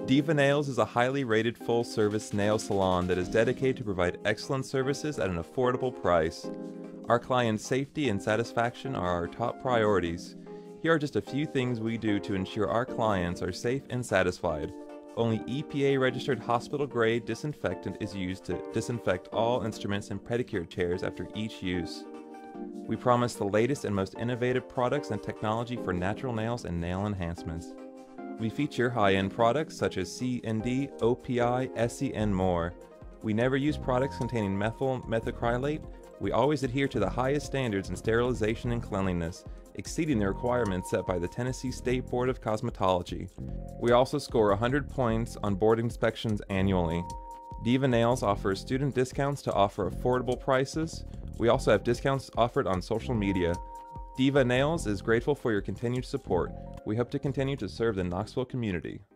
Diva Nails is a highly rated full-service nail salon that is dedicated to provide excellent services at an affordable price. Our clients' safety and satisfaction are our top priorities. Here are just a few things we do to ensure our clients are safe and satisfied. Only EPA-registered hospital-grade disinfectant is used to disinfect all instruments and pedicure chairs after each use. We promise the latest and most innovative products and technology for natural nails and nail enhancements. We feature high-end products such as CND, OPI, SE, and more. We never use products containing methyl methacrylate. We always adhere to the highest standards in sterilization and cleanliness, exceeding the requirements set by the Tennessee State Board of Cosmetology. We also score 100 points on board inspections annually. Diva Nails offers student discounts to offer affordable prices. We also have discounts offered on social media. Diva Nails is grateful for your continued support. We hope to continue to serve the Knoxville community.